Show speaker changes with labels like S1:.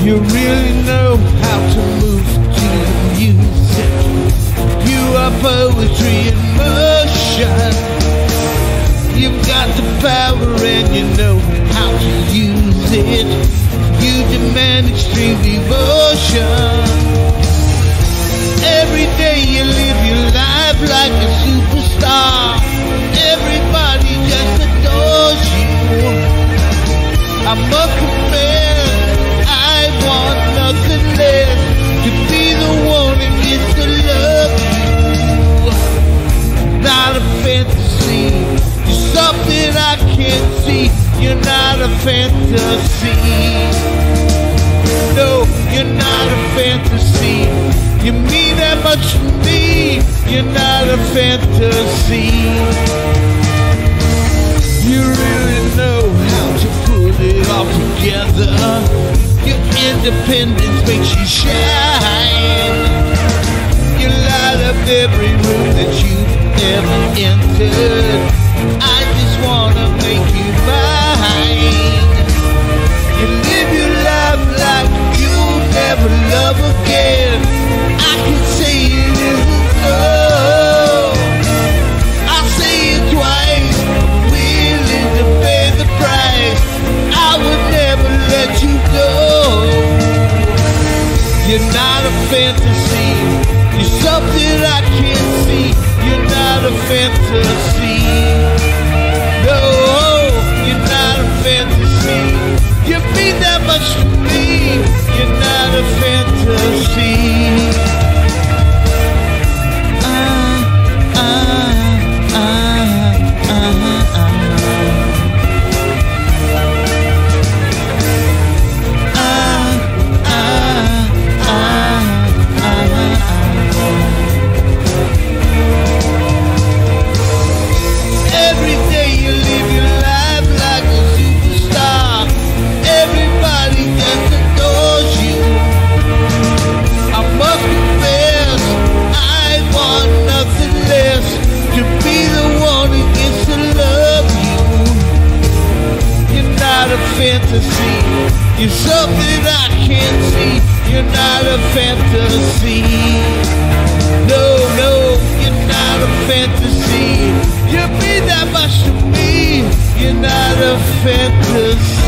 S1: You really know how to move to the music. You are poetry in motion. You've got the power and you know how to use it. You demand extreme devotion. Every day you live your life like a superstar. Everybody just adores you. I must confess, I want nothing less to be the one that gets to love you. Not a fantasy, you're something I can't see. You're not a fantasy. No, you're not a fantasy. You mean that much to me. You're not a fantasy. You really know how to put it all together. Your independence makes you shine. You light up every room that you've ever entered. I just wanna make you mine. You live your life like you'll never love again. I can say it isn't so. I'll say it twice, willing to pay the price. I would never let you go. You're not a fantasy. You're something I can't see. You're not a fantasy. No, you're not a fantasy. You mean that much to me. You're not a fantasy. Fantasy, you're something I can't see. You're not a fantasy. No, no, you're not a fantasy. You mean that much to me. You're not a fantasy.